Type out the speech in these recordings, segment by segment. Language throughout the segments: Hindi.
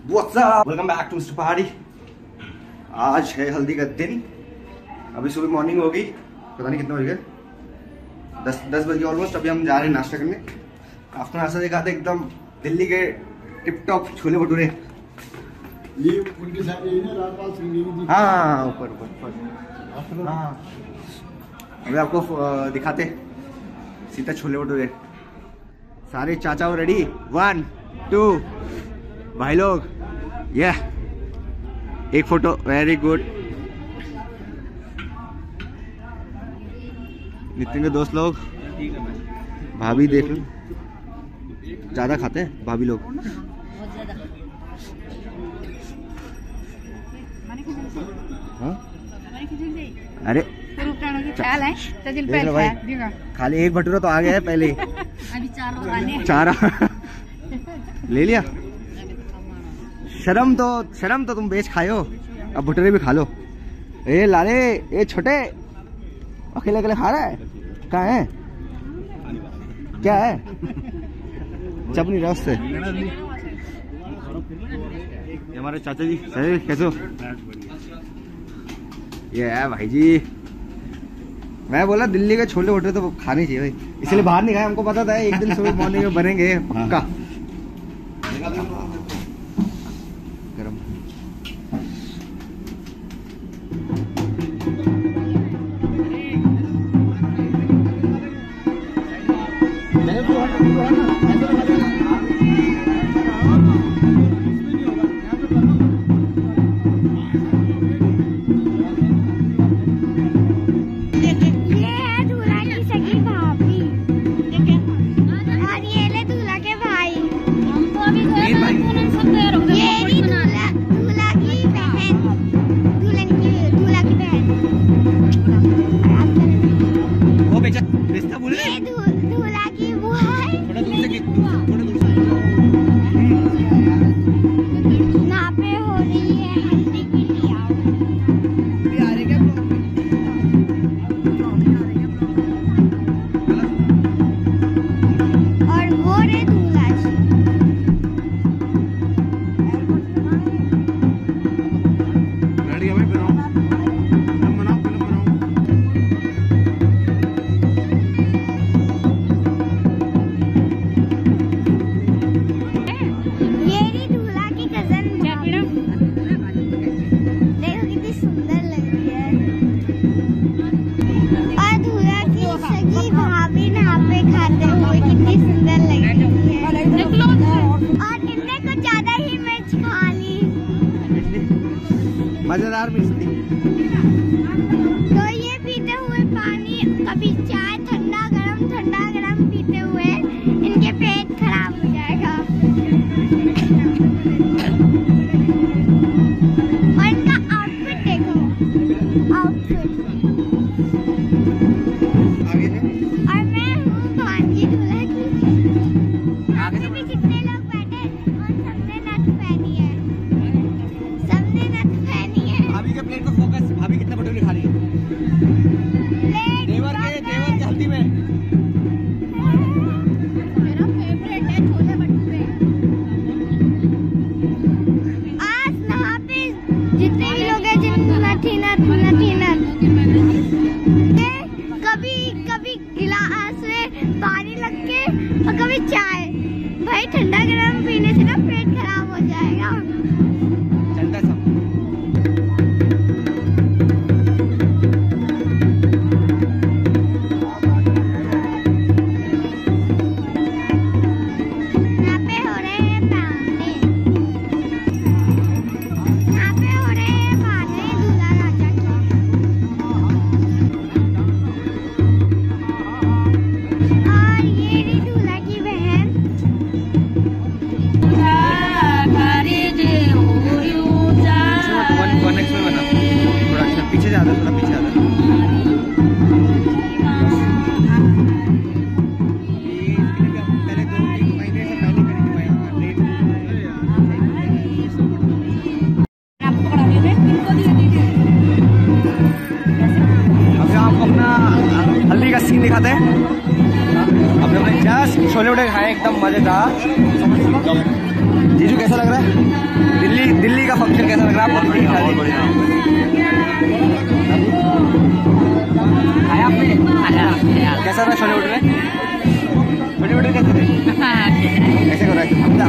What's up? Welcome back to Mr. Party. आज है हल्दी का दिन। अभी सुबह मॉर्निंग होगी, पता नहीं कितना हो गया, 10 बजे ऑलमोस्ट। अभी हम जा रहे हैं नाश्ता करने। आपको नाश्ता दिखाते एकदम दिल्ली के टिप टॉप छोले भटूरे। ये उनके साथ यही ना राजपाल सिंह। हाँ ऊपर हाँ। अभी आपको दिखाते सीधा छोले भटूरे। सारे चाचा हो रेडी। 1 2 भाई लोग, ये एक फोटो, वेरी गुड। नितिन के दोस्त लोग, भाभी देख लो, ज्यादा खाते हैं भाभी लोग। हाँ? अरे खाली एक भटूरा तो आ गया है पहले। अभी चार ले लिया। शर्म तो तुम बेच खाए हो, अब भटूरे भी खा लो। ए लाले, ए छोटे, अकेले अकेले खा रहा है? कहाँ है, क्या है? चप नहीं रहा उससे। हमारे चाचा जी कैसे हो? ये है भाई जी। मैं बोला दिल्ली के छोले भटूरे तो खाने चाहिए भाई, इसलिए बाहर नहीं खाए। हमको पता था एक दिन सुबह मॉर्निंग में बनेंगे पक्का। गरम मजेदार मिस्टी। तो ये पीते हुए पानी, कभी चाय ठंडा गरम पीते हुए इनके पेट खराब हो जाएगा। और इनका आउटफिट देखो, आउटफिट। और मैं हूँ भांजी दूल्हा की। आगे भी कितने लोग बैठे और सबने नथ पहनी है, सबने नथ पहनी है। भाभी के प्लेट को फोकस, भाभी कितना भटूरे खा रही है? देवर के हल्दी में मेरा फेवरेट है छोले भटूरे। आज यहाँ पे जितने भी लोग हैं कभी गिलास में पानी लग के और कभी चाय। भाई ठंडा गरम पीने से ना पेट खराब हो जाएगा। चलता सब। दिखाते हैं। अब हमने जस्ट छोले भटूरे खाए एकदम मजेदार। जीजू कैसा लग रहा है? दिल्ली का फंक्शन कैसा लग रहा है? बहुत बढ़िया। आया आपने? कैसा रहा छोले भटूरे? छोले भटूरे कैसे रहे? कैसे कर रहा है?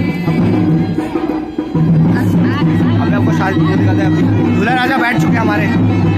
अब आपको शादी दिखाते हैं। दूल्हा राजा बैठ चुके हैं हमारे।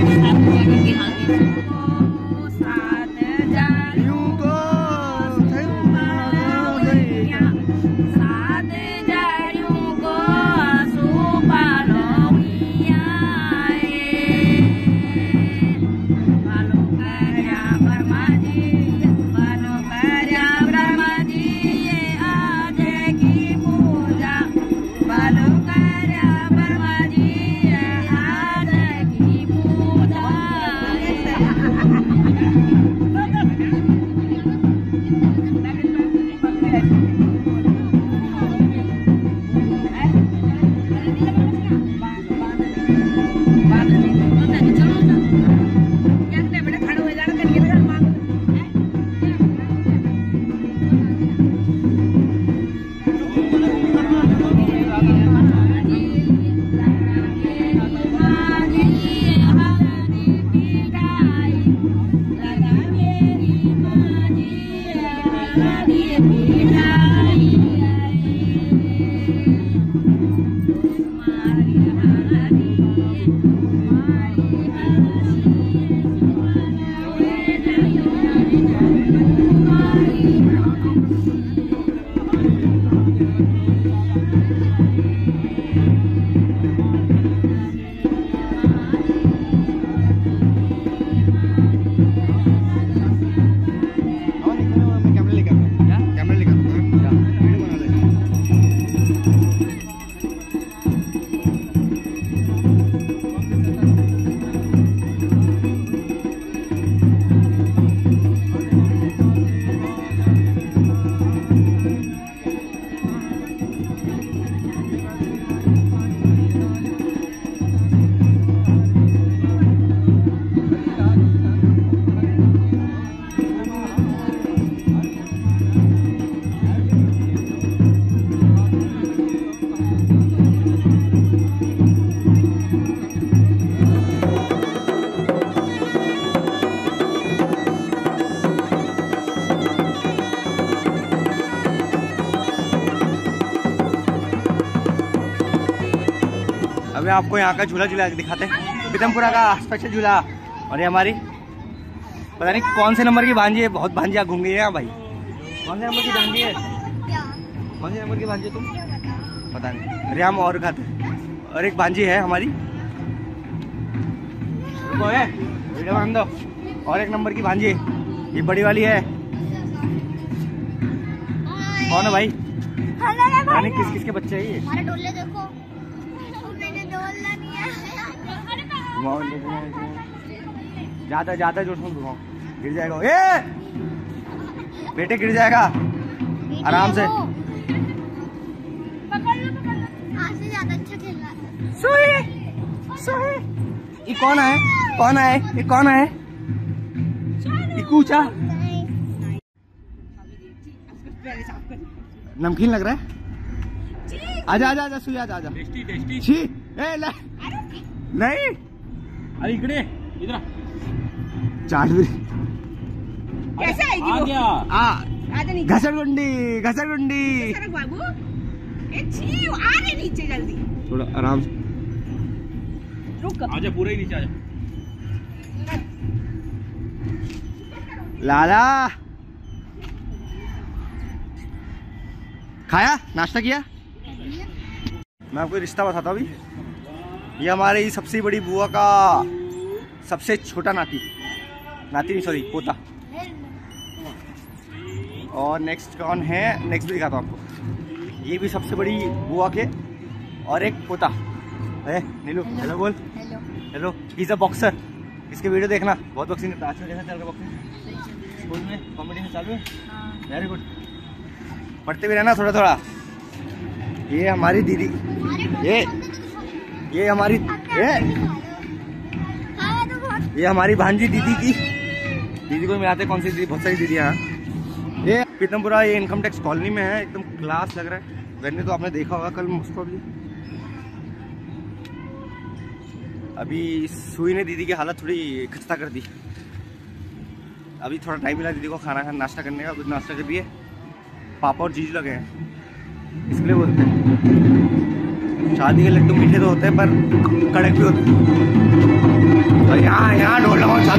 अभी आपको यहाँ का झूला दिखाते हैं, पीतमपुरा का स्पेशल झूला। और ये हमारी पता नहीं कौन से नंबर की भांजी है, बहुत भांजियाँ घूम गई है भाई। कौन से नंबर की भांजी है? कौन से नंबर की भांजी है तुम? पता नहीं। अरे हम और खाते। और एक भांजी है हमारी, वीडियो बना दो। और एक नंबर की भांजी है, ये बड़ी वाली है। कौन है भाई? भाई किस किस के बच्चे है ये? हमारे डोले देखो, मैंने डोला नहीं है। ज्यादा जोर से घुमाओ, गिर जाएगा। ए बेटे गिर जाएगा, आराम से। आज से ज्यादा अच्छा खेल रहा है। सोहे ये कौन है? कौन है ये? कौन है ये? कूचा नमकीन लग रहा है। आजा आजा आजा, सुई आजा। टेस्टी छी ए ले नहीं, अरे इकडे इधर चाट भी कैसे आएगी वो? घसरगुंडी सरक बाबू, ए छी आ रहे नीचे जल्दी, थोड़ा आराम से। रुक आजा, पूरा ही नीचे आजा। लाला खाया, नाश्ता किया? मैं आपको रिश्ता बताता हूँ अभी। ये हमारी सबसे बड़ी बुआ का सबसे छोटा नाती नहीं सॉरी पोता। और नेक्स्ट कौन है, नेक्स्ट भी दिखाता हूँ आपको। ये भी सबसे बड़ी बुआ के और एक पोता है। नीलू हेलो बोल। Hello he is a boxer. इसके वीडियो देखना, बहुत बॉक्सिंग करता है। आजकल कैसा चल रहा है बॉक्सिंग? स्कूल में कॉम्पिटिशन चालू है? वेरी गुड, पढ़ते भी रहना थोड़ा थोड़ा। ये हमारी दीदी, ये हमारी ये हमारी भांजी दीदी की। दीदी को मिलाते कौन सी दीदी, बहुत सारी दीदी यहाँ। ये पीतमपुरा ये इनकम टैक्स कॉलोनी में है, एकदम क्लास लग रहा है। वैसे तो आपने देखा होगा कल उसको भी। अभी सुई ने दीदी की हालत थोड़ी खस्ता कर दी। अभी थोड़ा टाइम मिला दीदी को खाना नाश्ता करने का। अभी नाश्ता कर दिए, पापा और जीजू लगे हैं, इसलिए बोलते हैं शादी के लड्डू मीठे तो होते हैं पर कड़क भी होते हैं। और यहाँ ढोल लगाओ